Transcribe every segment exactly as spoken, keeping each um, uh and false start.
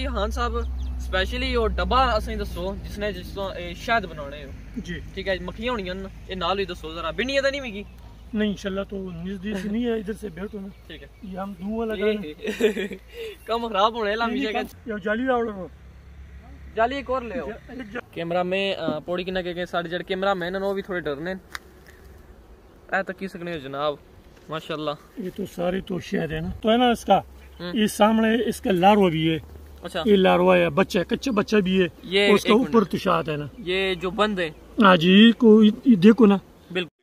जी खान साहब स्पेशली वो डब्बा असें दसो जिसने जिस शहद बनाने हो जी। ठीक है मक्खियां होनियां न ये नाल ही दसो जरा बिनिया तो नहीं मिगी नहीं इंशाल्लाह तो नजदीक से नहीं है इधर से बैठो ना ठीक है ये हम धुआं लगा कम खराब होने ला मुझे ये जाली आवड़ो जाली एक और ले आओ कैमरा में पौड़ी किना के सारे जेड कैमरा मैन वो भी थोड़े डरने ऐ तक की सकने हो जनाब माशाल्लाह। ये तो सारी तो शहद है ना तो है ना इसका ये सामने इसका लारवा भी है। अच्छा ये लारवा है बच्चा है कच्चा बच्चा भी है ये उसका ऊपर तो शहद है ना ये जो बंद है हाँ जी को ये देखो ना बिल्कुल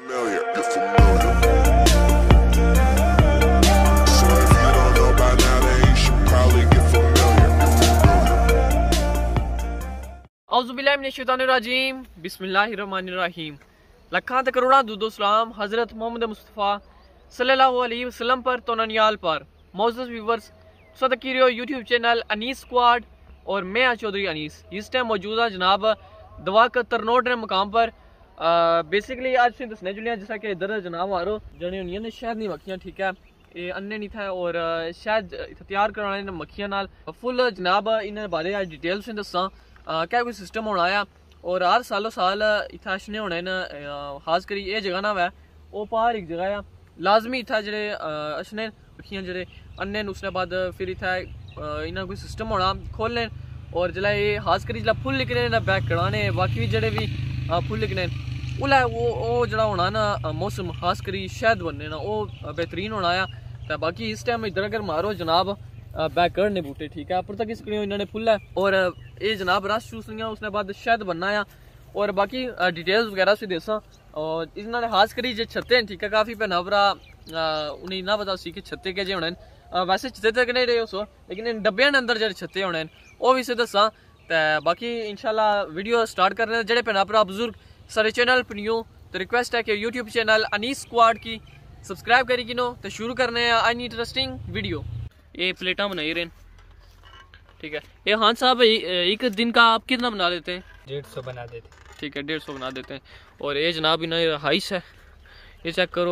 औज़ुबिल्लाहिमिनश्शैतानिर्रजीम बिस्मिल्लाहिर्रहमानिर्रहीम। लखां ते करोड़ां दुदो सलाम हज़रत मोहम्मद मुस्तफ़ा सल्लल्लाहु अलैहि वसल्लम पर तो ननियाल पर मौजूद व्यूवर्स सदकीरियो यूट्यूब चैनल अनीस स्क्वाड और मैं चौधरी अनीस इस टाइम मौजूदा जनाब दवा का तरनोट ने मुकाम पर बेसिकली आज से दसने जुलिया जैसा कि इधर जनाब आ रो जने होनी ने शहद नहीं मक्खियां ठीक है ये अन्य नहीं था और शायद तैयार कराने ने मक्खियां नाल फुल जनाब इन बारे आज डिटेल से दसा क्या कोई सिस्टम होना आया और हर सालों साल इतना अशने होने न खास करी ये जगह ना वै वो बाहर एक जगह आ लाजमी इतना जेह्ड़े अशने मक्खियां जेह्ड़े अन्ने उसने बाद फिर इतना इन्ना कोई सिस्टम होना खोलने और जिला ये खास करी जिला फुल लिखने ना बैक कढ़ाने बाकी भी जेह्ड़े भी फुल लिखने उल्लै वो वो जेह्ड़ा होना ना मौसम खास करी शहद बनने ना वो बेहतरीन होना आया तो बाकी इस टाइम इधर अगर मारो जनाब बैक करने बूटे ठीक है उपर तक इस इन्होंने फुल है और ये जनाब रस चूसनियाँ उसने बाद शहद बनना है और बाकी डिटेल्स वगैरह से देसा और इन्होंने खास करी जो छत्ते हैं ठीक है काफ़ी भैन भरा उन्हें ना पता सी कि छत्ते के जे होने वैसे छत्ते तक नहीं रहे सो लेकिन इन डब्बियां के अंदर जो छत्ते होने वो भी से दसा तो बाकी इंशाल्लाह वीडियो स्टार्ट करने जेडे भैन भरा बुजुर्ग सारे चैनल पर न्यू तो रिक्वेस्ट है कि यूट्यूब चैनल अनीस स्क्वाड की सब्सक्राइब करी किनो तो शुरू करने अन इंटरेस्टिंग वीडियो। ये प्लेटा बनाई रहे ठीक है ये खान साहब एक दिन का आप कितना बना देते हैं? डेढ़ सौ बना देते ठीक है डेढ़ सौ बना देते हैं और ये जनाब इन्हें हाइस है ये चेक करो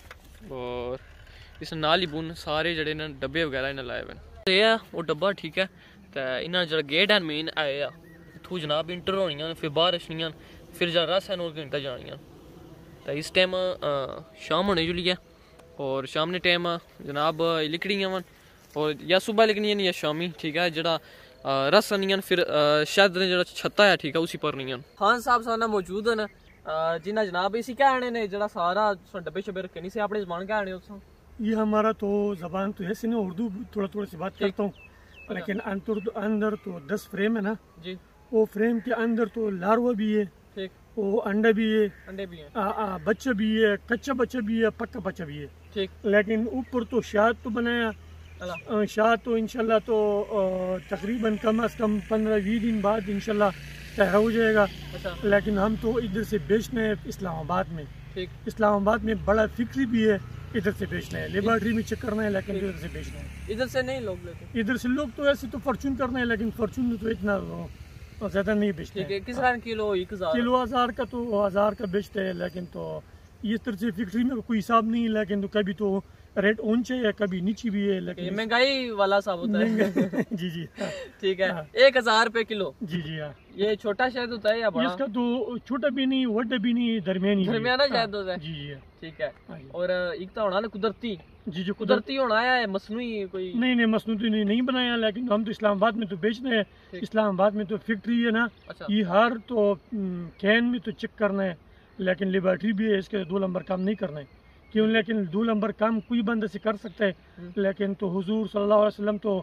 और इस नाल ही बुन सारे जड़े ना डब्बे वगैरह इन्हें लाए हुए ये है वो डब्बा ठीक है तो इन्हें जो गेट है मेन आए इतों जनाब इंटर होनियां फिर बाहर रछनियां फिर जरा रस है नौ घंटा जानियां तो इस टाइम शाम होने जुली है और शाम ने टाइम जनाब लिकड़ियां वन और या सुबह लिखनी है या शामी ठीक है जरा रस आनियां फिर शहद ने जरा छत्ता है ठीक है उसी पर नहीं खान साहब साना मौजूद न जिन्हें जनाब इसी क्या आने ने जरा सारा डब्बे शब्बे रखे नहीं से अपने जबान क्या आने उसको ये हमारा तो जबान तो ऐसे नहीं उर्दू थोड़ा थोड़ा सी बात करता हूँ लेकिन अंदर तो दस फ्रेम है ना जी वो फ्रेम के अंदर तो लारवा भी है ठीक वो अंडा भी है अंडे भी है बच्चा भी है कच्चा बच्चा भी है पक्का बच्चा भी है ठीक लेकिन ऊपर तो शहद तो बनाया शायद तो इंशाल्लाह तो तकरीबन कम अज कम पंद्रह बीस दिन बाद इंशाल्लाह तैयार हो जाएगा। अच्छा। लेकिन हम तो इधर से बेचना है इस्लामाबाद में ठीक इस्लामाबाद में बड़ा फिक्री भी है इधर से बेचना है लेबॉर्ट्री में चेक करना है लेकिन इधर से बेचना है इधर से नहीं लोग लेते इधर से लोग तो ऐसे तो फॉर्चून करना है लेकिन फॉर्चून तो इतना ज्यादा नहीं बेचते किस किलो किलो हजार का तो हजार का बेचते हैं लेकिन तो इस तरह से फिक्री में कोई हिसाब नहीं है लेकिन तो कभी तो रेट ऊंचे है कभी नीचे भी है लेकिन महंगाई वाला साब होता है जी जी ठीक है एक हजार रुपए किलो जी जी हाँ ये छोटा शहद होता है या बड़ा? इसका तो छोटा भी नहीं बड़ा भी नहीं दरमियानी दरमियाना शहद होता है जी जी ठीक है और एक तो होना ना कुदरती जी जो कुदरती होना है मसनूई कोई नहीं नहीं मसनूई नहीं, नहीं बनाया लेकिन हम तो इस्लामाबाद में तो बेचना है इस्लामाबाद में तो फैक्ट्री है ना ये हर तो कैन में तो चेक करना है लेकिन लेबॉर्ट्री भी है इसके दो नंबर काम नहीं करना है क्यों लेकिन दो नंबर काम कोई बंदा से कर सकता है लेकिन तो हुजूर सल्लल्लाहु अलैहि वसल्लम तो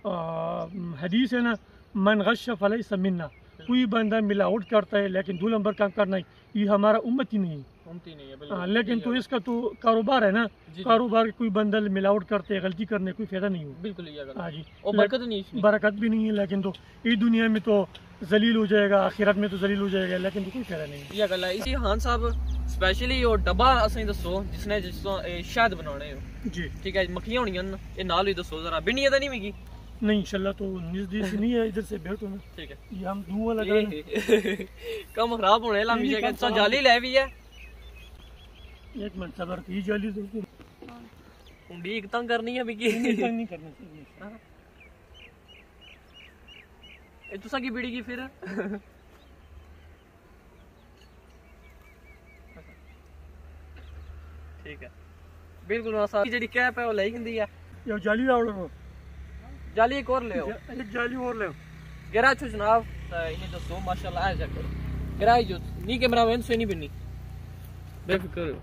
हदीस है ना मन गश फलैसा मिन्ना कोई बंदा मिलावट करता है लेकिन दो नंबर काम करना है ये हमारा उम्मत ही नहीं है हाँ लेकिन तो इसका तो कारोबार है ना कारोबार कोई बंदा मिलावट करते है गलती करने कोई फायदा नहीं हो बिल्कुल हाँ जी बरकत नहीं बरकत भी नहीं है लेकिन तो इस दुनिया में तो जलील हो जाएगा आखिरत में तो जलील हो जाएगा लेकिन तो कोई फायदा नहीं ये गल है इसी खान साहब स्पेशली वो डब्बा असें दसो जिसने जिसों शहद बनाने हो जी ठीक है मक्खियां होनियां ये नाल ही दसो जरा बिनिया तो नहीं मिगी नहीं इंशाल्लाह तो नजदीक से नहीं है इधर से बैठो ना ठीक है ये हम धुआं लगा कम खराब होने ला मुझे कहता जाली ले भी है एक मिनट सबर की जाली तो उंडी एक तंग करनी है मिगी तंग नहीं करना चाहिए तुसा की बीड़ी की फिर ठीक है बिल्कुल सा जेडी कैप है वो लाई हिंदी है यो जाली आवड़ो जाली एक और ले आओ एक जाली और ले गिरा छो जनाब इन्हें दसो माशाल्लाह आ जा करो गिराई जो नी कैमरा मैन से नहीं बननी बेफिक्र हो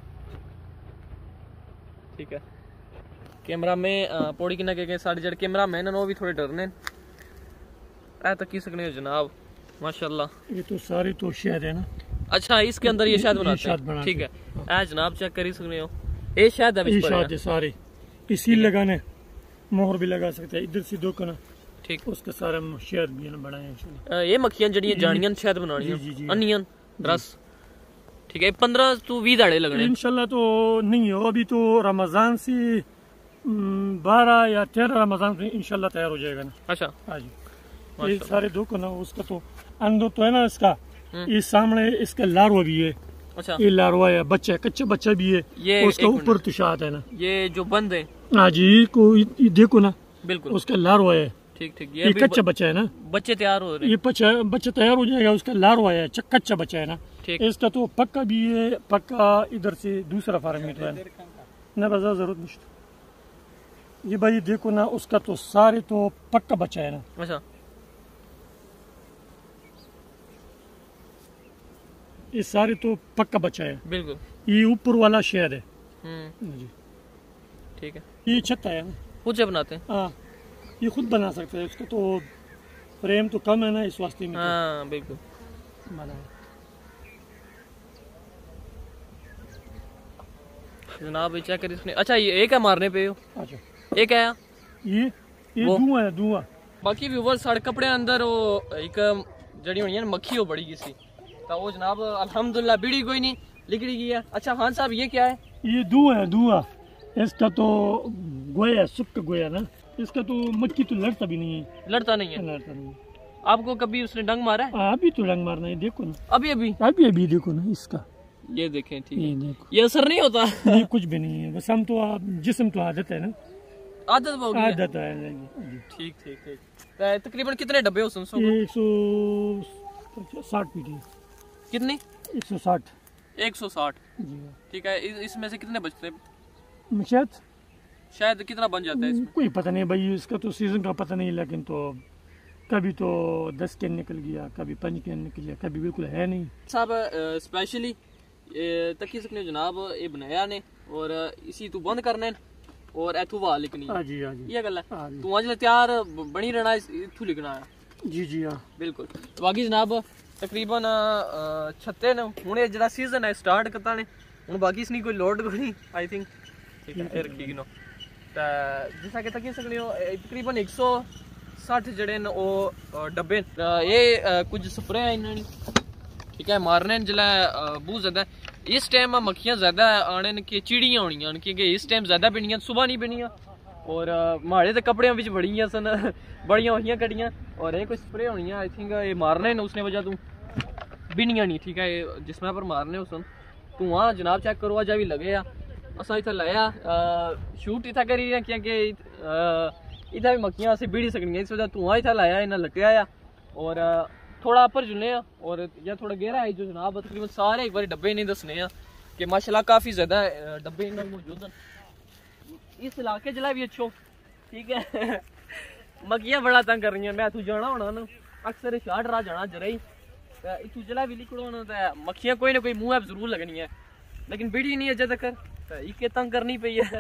ठीक है कैमरा में पौड़ी किना के साढ़े जड़ कैमरा मैन वो भी थोड़े डरने ऐ तो की सकने हो जनाब माशाल्लाह ये तो सारी तो शहद है ना अच्छा इसके अंदर ये शहद बनाते हैं ठीक है ऐ जनाब चेक कर ही सकने हो ये शहद है शहद है सारी इसी लगाने मोहर भी लगा सकते हैं इधर से दो कना ठीक उसका सारा शहद भी ना बनाए ये मक्खियां जड़ियां जानियां शहद बनानी अनियन रस ठीक है पंद्रह टू बीस दाड़े लगने इंशाल्लाह तो नहीं हो अभी तो रमजान से बारह या तेरह रमजान से इंशाल्लाह तैयार हो जाएगा ना अच्छा हाँ जी ये सारे दो कना उसका तो अंदर तो है ना इसका ये सामने इसका लारवा भी है अच्छा ये लारवा है बच्चा है कच्चा बच्चा भी है ये उसका ऊपर तुषाद है ना ये जो बंद है हाँ जी को ये देखो ना बिल्कुल उसका लारवा है ठीक ठीक ये कच्चा बच्चा है ना बच्चे तैयार हो रहे ये बच्चा बच्चा तैयार हो जाएगा उसका लारवा है कच्चा बच्चा है ना इसका तो पक्का भी है पक्का इधर से दूसरा फार्मीटर है ना बजा जरूरत नहीं ये भाई देखो ना उसका तो सारे तो पक्का बच्चा है ना अच्छा ये सारे तो पक्का बच्चा है बिल्कुल ये ऊपर वाला शहद है जी ठीक है ये छत्ता है खुद से बनाते हैं हाँ ये खुद बना सकते हैं उसका तो फ्रेम तो कम है ना इस वास्ते में हाँ तो बिल्कुल बना जनाब चेक कर इसने अच्छा ये एक है मारने पे हो अच्छा एक है ये ये धुआं है धुआं बाकी व्यूअर्स साढ़े कपड़े अंदर वो एक जड़ी होनी है मक्खी हो बड़ी किसी तो वो जनाब अल्हम्दुलिल्लाह बीड़ी कोई नहीं लिकड़ी गई है अच्छा खान साहब ये क्या है ये धुआं है धुआं इसका तो गोया सुक्का गोया ना इसका तो मक्खी तो लड़ता भी नहीं है लड़ता नहीं है लड़ता नहीं आपको कभी उसने डंग मारा है अभी तो डंग मारना है देखो ना अभी अभी अभी अभी देखो ना इसका ये देखें ठीक ये है देखो ये असर नहीं होता ये कुछ भी नहीं है बस हम तो आप जिस्म तो आदत है ना आदत हो गई आदत है ठीक ठीक ठीक तकरीबन कितने डब्बे हो सुन एक सौ साठ पीटी कितनी एक सौ साठ एक सौ साठ ठीक है इसमें से कितने बचते हैं शायद शायद कितना बन जाता है इसमें कोई पता नहीं भाई इसका तो सीजन का पता नहीं लेकिन तो कभी तो दस कैन निकल गया कभी पाँच कैन निकल गया कभी बिल्कुल है नहीं साहब स्पेशली तकी सकने जनाब ये बनाया ने और इसी तू बंद करने और एथू वाह लिखनी हाँ जी हाँ जी ये गल है तू अज तैयार बनी रहना इथू लिखना है जी जी हाँ बिल्कुल बाकी जनाब तकरीबन छत्ते ने हुणे जेड़ा सीजन है स्टार्ट करता ने हुण बाकी इसनी कोई लोड कोई नहीं आई थिंक ठीक है रखी गिनो ते जिसा कि तकी सकने हो तकरीबन एक सौ साठ जड़े न ओ डब्बे ये कुछ स्प्रे है इन्होंने ठीक है मारने जिला बहुत ज्यादा इस टाइम मक्खियां ज्यादा आने न कि चिड़ियां होनियां क्योंकि इस टाइम ज्यादा बिनियां सुबह नहीं बिनियां और माड़े ते कपड़े बिच बड़ियां सन बड़ियां होइयां कड़ियां और ये कोई स्प्रे होनी आई थिंक ये मारने न उसने वजह तू बिनियां नहीं ठीक है जिसमें पर मारने उसन तू वहाँ जनाब चेक करो अजा भी लगे आ असा इतना लाया शूट इतना करी क्योंकि इतना भी मक्खियां असें बीड़ी सकनी इस वजह धुआं इतना लाया इन्हें लग्या आ और थोड़ा उपर जुलने और या थोड़ा गहरा है जो जनाब तकरीबन सारे एक बार डब्बे नहीं दसने कि माशाल्लाह काफ़ी ज़्यादा डब्बे इन्हें मौजूद हैं इस इलाके जिला भी अच्छो ठीक है मक्खियां बड़ा तंग कर रही हैं मैं तू जाना होना ना अक्सर शार्ट राह जाना जरा ही इतू जिला भी लिखड़ो होना तो मक्खियां कोई ना कोई मुँह जरूर लगनी है लेकिन बीड़ी नहीं अजे तक इके तंग करनी पई है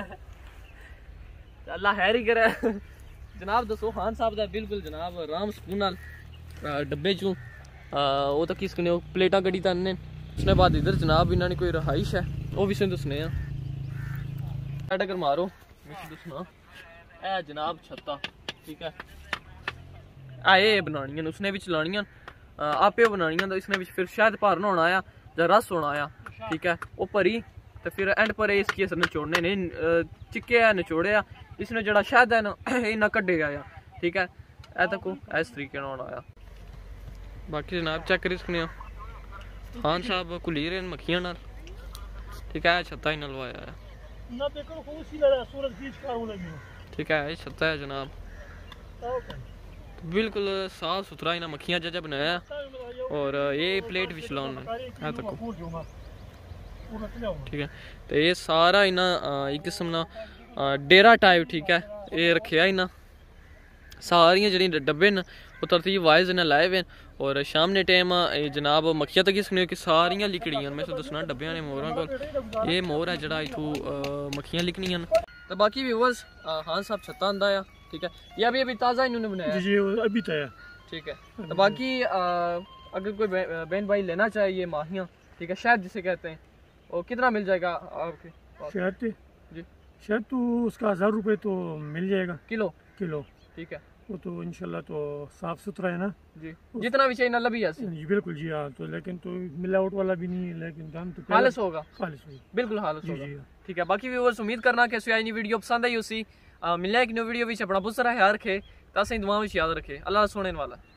अल्लाह खैर ही करे जनाब दसो खान साहब का बिल्कुल जनाब आराम सुकून नाल डब्बे चू वो तो किस कने प्लेटा कड़ी तन्ने उसने बाद इधर जनाब इन्होंने कोई रहाइश है वो भी से दसने अगर मारो दसना है जनाब छत्ता ठीक है आए बनानियां उसने भी चलानियां आपे बनानियां तो इसने फिर शायद भरना होना आया या रस होना आया ठीक है वो भरी तो फिर एंड पर इसकी असर नचोड़ने ने चिक्के है नचोड़े इसने जड़ा शायद है ना इन्ना कड्डे आया ठीक है ए तक इस तरीके होना आया बाकी जनाब चेक करी सकने खान साहब कुली रहे मक्खियां नाल ठीक है छत्ता ही नलवाया है ठीक है छत्ता है जनाब बिल्कुल साफ सुथरा इन्हें मक्खियाँ जजा बनाया और ये प्लेट भी चलाना है तक ठीक है। तो ये सारा इन्हें एक किस्म ना डेरा टाइप ठीक है ये रखे इन्हें सारियां जी डब्बे न वो तरतीब वाइज इन्हें लाए हुए और शाम ने टाइम जनाब मक्खियां तक सुने कि सारियां लिकड़ियां मैं दसना डब्बे ने मोहर को ये मोहर है जरा इथू मक्खियां लिकनियां तो बाकी व्यूअर्स हाँ साहब छत्ता आंदा है ठीक है ये अभी अभी ताज़ा इन्होंने बनाया जी जी अभी तैयार ठीक है। तो बाकी अगर कोई बहन भाई लेना चाहे ये माहियाँ ठीक है शहद जिसे कहते हैं और कितना मिल जाएगा आपके शहद जी शहद तो उसका हज़ार रुपये तो मिल जाएगा किलो किलो ठीक है वो तो इंशाल्लाह तो साफ सुथरा है ना जी जितना भी चाहिए नल्ला भी है जी बिल्कुल जी हाँ तो लेकिन तो मिलावट वाला भी नहीं है लेकिन दाम तो खालिस होगा खालिस होगा बिल्कुल खालिस होगा ठीक है। बाकी व्यूअर्स उम्मीद करना कि सुयानी वीडियो पसंद आई उसी मिलना एक न्यू वीडियो विच अपना बहुत सारा ख्याल रखे तां दुआ विच याद रखे अल्लाह सोने वाला।